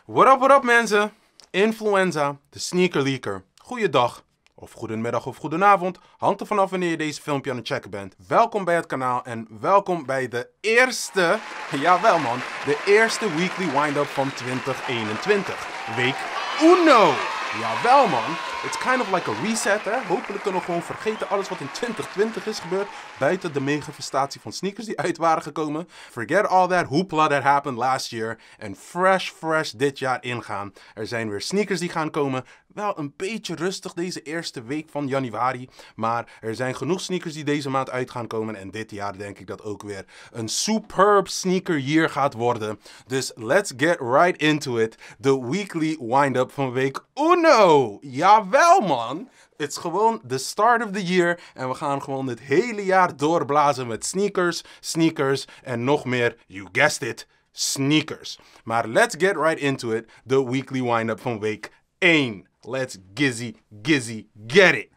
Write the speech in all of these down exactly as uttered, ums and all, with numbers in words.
What up, what up mensen? Influenza, de sneaker leaker. Goeiedag, of goedemiddag of goedenavond. Hangt er vanaf wanneer je deze filmpje aan het checken bent. Welkom bij het kanaal en welkom bij de eerste, jawel man, de eerste weekly wind-up van twintig eenentwintig. Week uno. Jawel man, it's kind of like a reset hè. Hopelijk kunnen we gewoon vergeten alles wat in twintig twintig is gebeurd. Buiten de manifestatie van sneakers die uit waren gekomen. Forget all that hoopla that happened last year. En fresh, fresh dit jaar ingaan. Er zijn weer sneakers die gaan komen. Wel een beetje rustig deze eerste week van januari. Maar er zijn genoeg sneakers die deze maand uit gaan komen. En dit jaar denk ik dat ook weer een superb sneaker year gaat worden. Dus let's get right into it. De weekly wind-up van week uno. Jawel man. Het is gewoon de start of the year. En we gaan gewoon dit hele jaar doorblazen met sneakers, sneakers en nog meer, you guessed it, sneakers. Maar let's get right into it. De weekly wind-up van week één. Let's gizzy, gizzy, get it.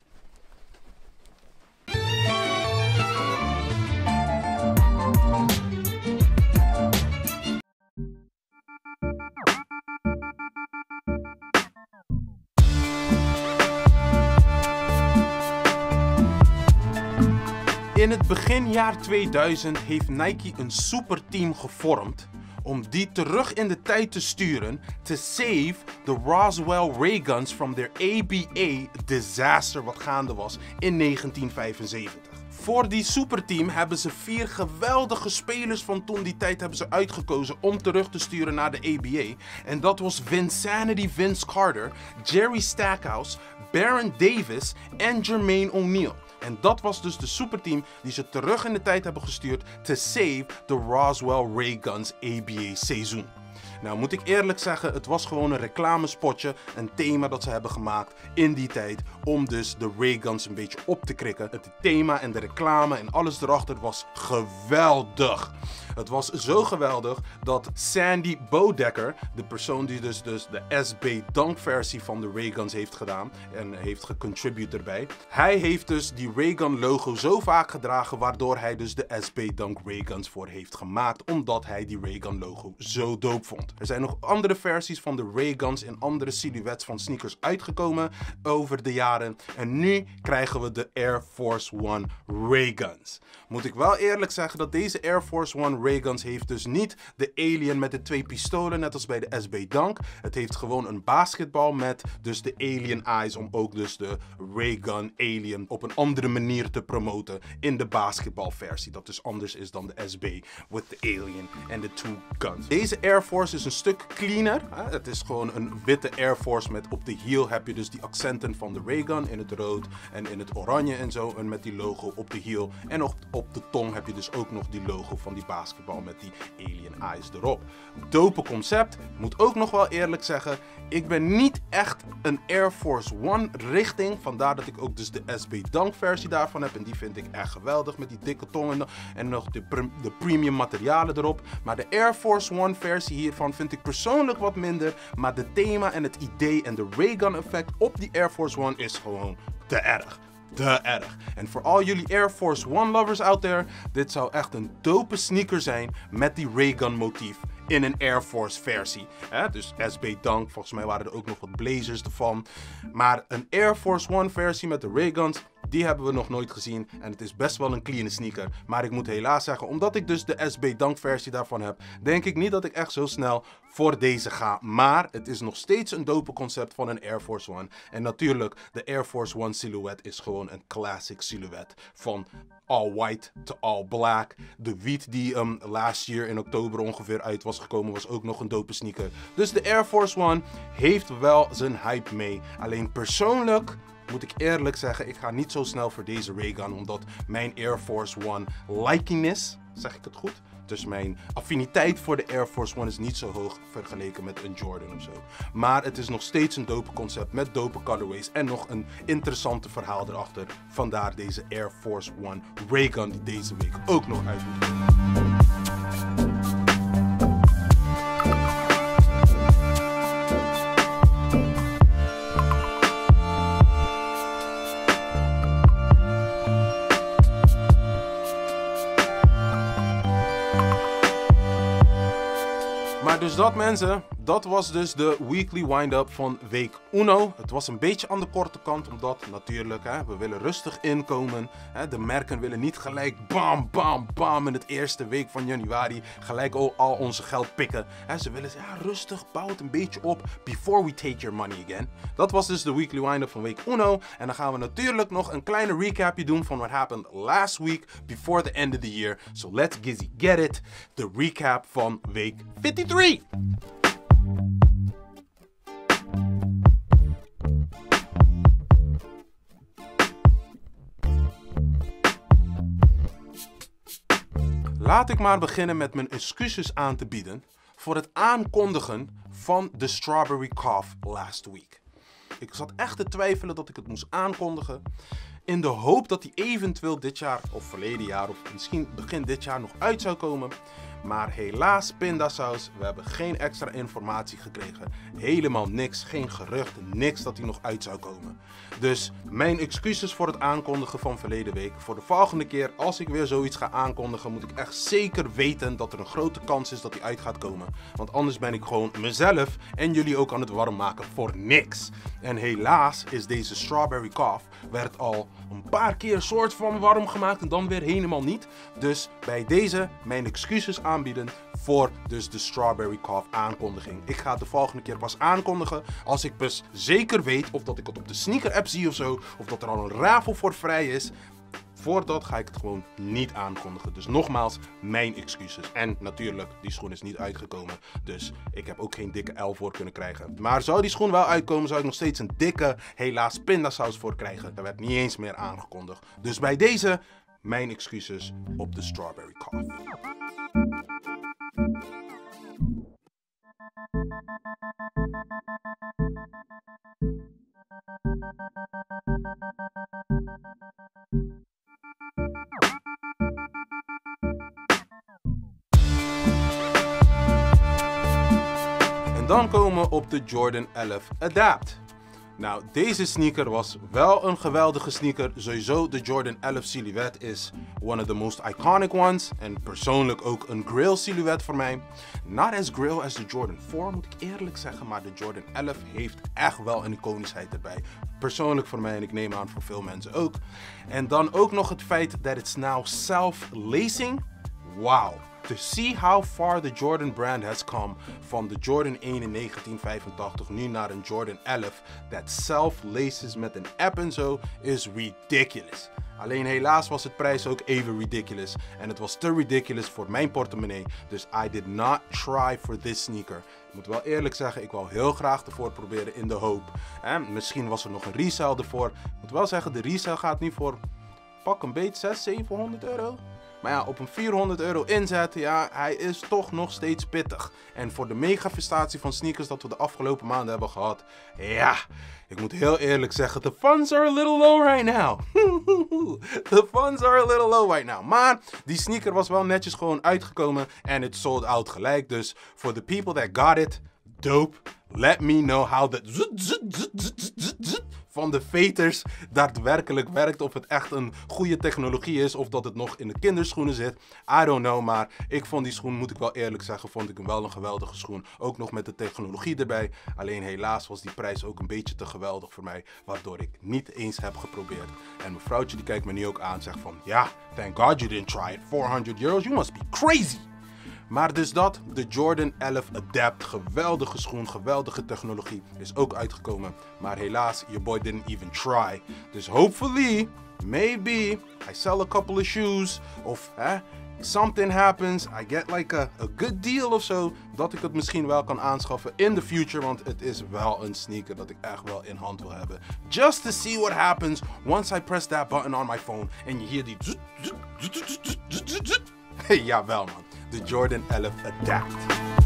In het beginjaar tweeduizend heeft Nike een superteam gevormd om die terug in de tijd te sturen to save the Roswell Rayguns from their A B A disaster wat gaande was in negentien vijfenzeventig. Voor die superteam hebben ze vier geweldige spelers van toen die tijd hebben ze uitgekozen om terug te sturen naar de A B A. En dat was Vinsanity Vince Carter, Jerry Stackhouse, Baron Davis en Jermaine O'Neal. En dat was dus de superteam die ze terug in de tijd hebben gestuurd to save the Roswell Rayguns A B A seizoen. Nou moet ik eerlijk zeggen, het was gewoon een reclamespotje, een thema dat ze hebben gemaakt in die tijd om dus de Rayguns een beetje op te krikken. Het thema en de reclame en alles erachter was geweldig. Het was zo geweldig dat Sandy Bodecker, de persoon die dus, dus de S B Dunk versie van de Rayguns heeft gedaan en heeft gecontribute erbij. Hij heeft dus die Raygun logo zo vaak gedragen waardoor hij dus de S B Dunk Rayguns voor heeft gemaakt. Omdat hij die Raygun logo zo dope vond. Er zijn nog andere versies van de Rayguns in andere silhouettes van sneakers uitgekomen over de jaren. En nu krijgen we de Air Force One Rayguns. Moet ik wel eerlijk zeggen dat deze Air Force One Rayguns heeft dus niet de alien met de twee pistolen net als bij de S B Dunk. Het heeft gewoon een basketbal met dus de alien eyes om ook dus de Raygun alien op een andere manier te promoten in de basketbalversie. Dat dus anders is dan de S B with the alien en de two guns. Deze Air Force is een stuk cleaner. Hè? Het is gewoon een witte Air Force met op de heel heb je dus die accenten van de Raygun in het rood en in het oranje en zo. En met die logo op de heel en op, op de tong heb je dus ook nog die logo van die basketbal met die alien eyes erop. Dope concept. Moet ook nog wel eerlijk zeggen, ik ben niet echt een Air Force One richting. Vandaar dat ik ook dus de S B Dunk versie daarvan heb. En die vind ik echt geweldig met die dikke tong en, en nog de, de premium materialen erop. Maar de Air Force One versie hiervan vind ik persoonlijk wat minder. Maar de thema en het idee en de Raygun effect op die Air Force One is gewoon te erg. Te erg. En voor al jullie Air Force One lovers out there, dit zou echt een dope sneaker zijn met die Raygun motief in een Air Force versie. Hè? Dus S B Dunk, volgens mij waren er ook nog wat blazers ervan. Maar een Air Force One versie met de Rayguns, die hebben we nog nooit gezien. En het is best wel een clean sneaker. Maar ik moet helaas zeggen, omdat ik dus de S B Dunk versie daarvan heb, denk ik niet dat ik echt zo snel voor deze ga. Maar het is nog steeds een dope concept van een Air Force One. En natuurlijk, de Air Force One silhouet is gewoon een classic silhouet. Van all white to all black. De wiet die um, last year in oktober ongeveer uit was gekomen, was ook nog een dope sneaker. Dus de Air Force One heeft wel zijn hype mee. Alleen persoonlijk moet ik eerlijk zeggen, ik ga niet zo snel voor deze Raygun, omdat mijn Air Force One likingness, zeg ik het goed? Dus mijn affiniteit voor de Air Force One is niet zo hoog vergeleken met een Jordan of zo. Maar het is nog steeds een dope concept met dope colorways en nog een interessante verhaal erachter. Vandaar deze Air Force One Raygun die deze week ook nog uit moet komen. Maar dus dat mensen, dat was dus de weekly wind-up van week uno. Het was een beetje aan de korte kant, omdat natuurlijk, hè, we willen rustig inkomen. Hè, de merken willen niet gelijk bam, bam, bam in het eerste week van januari gelijk al, al onze geld pikken. Hè, ze willen ja, rustig, bouw het een beetje op before we take your money again. Dat was dus de weekly wind-up van week uno. En dan gaan we natuurlijk nog een kleine recapje doen van what happened last week before the end of the year. So let's Gizzy get it. De recap van week vijfenvijftig. Laat ik maar beginnen met mijn excuses aan te bieden voor het aankondigen van de Strawberry Cough last week. Ik zat echt te twijfelen dat ik het moest aankondigen, in de hoop dat die eventueel dit jaar of verleden jaar of misschien begin dit jaar nog uit zou komen. Maar helaas, pindasaus, we hebben geen extra informatie gekregen. Helemaal niks, geen gerucht, niks dat hij nog uit zou komen. Dus mijn excuses voor het aankondigen van verleden week. Voor de volgende keer, als ik weer zoiets ga aankondigen, moet ik echt zeker weten dat er een grote kans is dat hij uit gaat komen. Want anders ben ik gewoon mezelf en jullie ook aan het warm maken voor niks. En helaas is deze Strawberry Cough, werd al een paar keer soort van warm gemaakt en dan weer helemaal niet. Dus bij deze mijn excuses aanbieden voor dus de Strawberry Cough aankondiging. Ik ga het de volgende keer pas aankondigen als ik dus zeker weet of dat ik het op de sneaker app zie of zo, of dat er al een raffle voor vrij is. Voordat ga ik het gewoon niet aankondigen. Dus nogmaals, mijn excuses. En natuurlijk, die schoen is niet uitgekomen. Dus ik heb ook geen dikke L voor kunnen krijgen. Maar zou die schoen wel uitkomen, zou ik nog steeds een dikke, helaas, pindasaus voor krijgen. Dat werd niet eens meer aangekondigd. Dus bij deze, mijn excuses op de Strawberry Cough. En dan komen we op de Jordan elf Adapt. Nou, deze sneaker was wel een geweldige sneaker. Sowieso de Jordan elf silhouet is one of the most iconic ones. En persoonlijk ook een grill silhouet voor mij. Not as grill as de Jordan vier, moet ik eerlijk zeggen. Maar de Jordan elf heeft echt wel een iconischheid erbij. Persoonlijk voor mij en ik neem aan voor veel mensen ook. En dan ook nog het feit dat it's now self-lacing. Wow. To see how far the Jordan brand has come van de Jordan één in negentien vijfentachtig nu naar een Jordan elf that self-laces met een app en zo is ridiculous. Alleen helaas was het prijs ook even ridiculous en het was te ridiculous voor mijn portemonnee, dus I did not try for this sneaker. Ik moet wel eerlijk zeggen, ik wou heel graag ervoor proberen in de hoop. En misschien was er nog een resale ervoor. Ik moet wel zeggen, de resale gaat nu voor pak een beetje zeshonderd, zevenhonderd euro. Maar ja, op een vierhonderd euro inzet, ja, hij is toch nog steeds pittig. En voor de megafestatie van sneakers dat we de afgelopen maanden hebben gehad, ja, ik moet heel eerlijk zeggen, the funds are a little low right now. The funds are a little low right now. Maar die sneaker was wel netjes gewoon uitgekomen en het sold out gelijk. Dus for the people that got it, dope. Let me know how that van de veters daadwerkelijk werkt. Of het echt een goede technologie is. Of dat het nog in de kinderschoenen zit. I don't know. Maar ik vond die schoen, moet ik wel eerlijk zeggen, vond ik hem wel een geweldige schoen. Ook nog met de technologie erbij. Alleen helaas was die prijs ook een beetje te geweldig voor mij. Waardoor ik niet eens heb geprobeerd. En mijn vrouwtje die kijkt me nu ook aan en zegt van, ja, thank God you didn't try it. vierhonderd euros, you must be crazy. Maar dus dat, de Jordan elf Adapt, geweldige schoen, geweldige technologie, is ook uitgekomen. Maar helaas, your boy didn't even try. Dus hopefully, maybe, I sell a couple of shoes, of hè, something happens, I get like a, a good deal of zo, dat ik het misschien wel kan aanschaffen in the future, want het is wel een sneaker dat ik echt wel in hand wil hebben. Just to see what happens once I press that button on my phone en je hear die... Jawel man, de Jordan elf Adapt.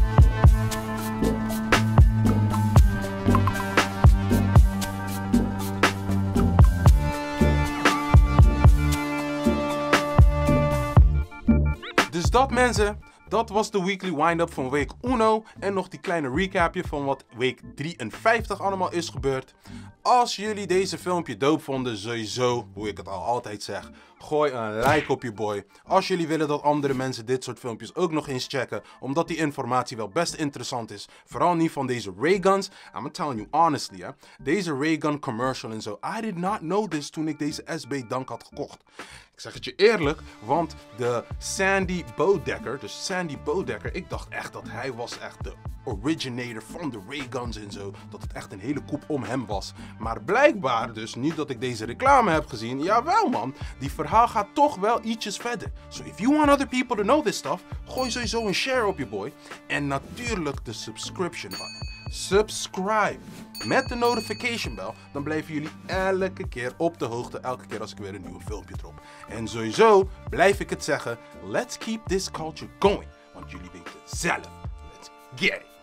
Dus dat mensen, dat was de weekly wind-up van week uno en nog die kleine recapje van wat week drieënvijftig allemaal is gebeurd. Als jullie deze filmpje dope vonden, sowieso, hoe ik het al altijd zeg, gooi een like op je boy. Als jullie willen dat andere mensen dit soort filmpjes ook nog eens checken, omdat die informatie wel best interessant is, vooral niet van deze rayguns. I'm telling you honestly, hè, deze raygun commercial en zo, I did not know this toen ik deze S B Dunk had gekocht. Ik zeg het je eerlijk, want de Sandy Bodecker, dus Sandy Bodecker, ik dacht echt dat hij was echt de originator van de rayguns en zo. Dat het echt een hele koep om hem was. Maar blijkbaar, dus nu dat ik deze reclame heb gezien, jawel man, die verhaal gaat toch wel ietsjes verder. So if you want other people to know this stuff, gooi sowieso een share op je boy. En natuurlijk de subscription button. Subscribe met de notification bell, dan blijven jullie elke keer op de hoogte, elke keer als ik weer een nieuw filmpje drop. En sowieso blijf ik het zeggen, let's keep this culture going, want jullie weten zelf, let's get it.